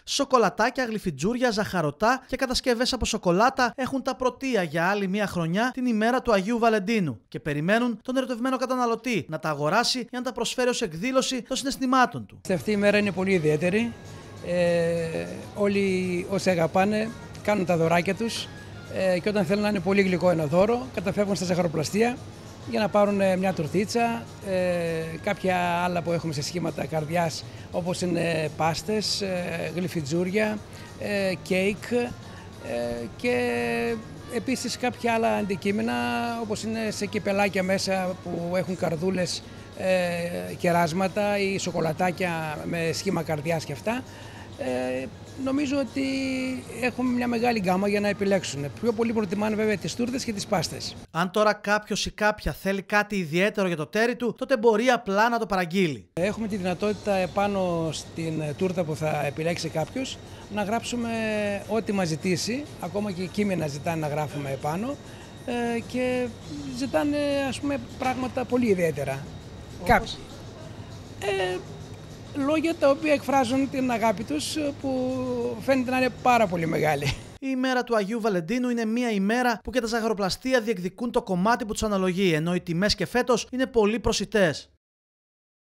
Σοκολατάκια, γλυφιτζούρια, ζαχαρωτά και κατασκευές από σοκολάτα έχουν τα πρωτεία για άλλη μία χρονιά την ημέρα του Αγίου Βαλεντίνου και περιμένουν τον ερωτευμένο καταναλωτή να τα αγοράσει για να τα προσφέρει ως εκδήλωση των συναισθημάτων του. Αυτή η μέρα είναι πολύ ιδιαίτερη. Όλοι όσοι αγαπάνε κάνουν τα δωράκια τους και όταν θέλουν να είναι πολύ γλυκό ένα δώρο καταφεύγουν στα ζαχαροπλαστεία για να πάρουν μια τουρτίτσα, κάποια άλλα που έχουμε σε σχήματα καρδιάς όπως είναι πάστες, γλυφιτζούρια, κέικ και επίσης κάποια άλλα αντικείμενα όπως είναι σε κυπελάκια μέσα που έχουν καρδούλες, κεράσματα ή σοκολατάκια με σχήμα καρδιάς και αυτά. Νομίζω ότι έχουμε μια μεγάλη γκάμα για να επιλέξουν. Πιο πολύ προτιμάνε βέβαια τις τούρτες και τις πάστες. Αν τώρα κάποιος ή κάποια θέλει κάτι ιδιαίτερο για το τέρι του, τότε μπορεί απλά να το παραγγείλει. Έχουμε τη δυνατότητα επάνω στην τούρτα που θα επιλέξει κάποιος να γράψουμε ό,τι μας ζητήσει, ακόμα και κείμενα ζητάνε να γράφουμε επάνω και ζητάνε ας πούμε πράγματα πολύ ιδιαίτερα. Κάποιοι. Λόγια τα οποία εκφράζουν την αγάπη τους που φαίνεται να είναι πάρα πολύ μεγάλη. Η ημέρα του Αγίου Βαλεντίνου είναι μια ημέρα που και τα ζαχαροπλαστεία διεκδικούν το κομμάτι που τους αναλογεί, ενώ οι τιμές και φέτος είναι πολύ προσιτές.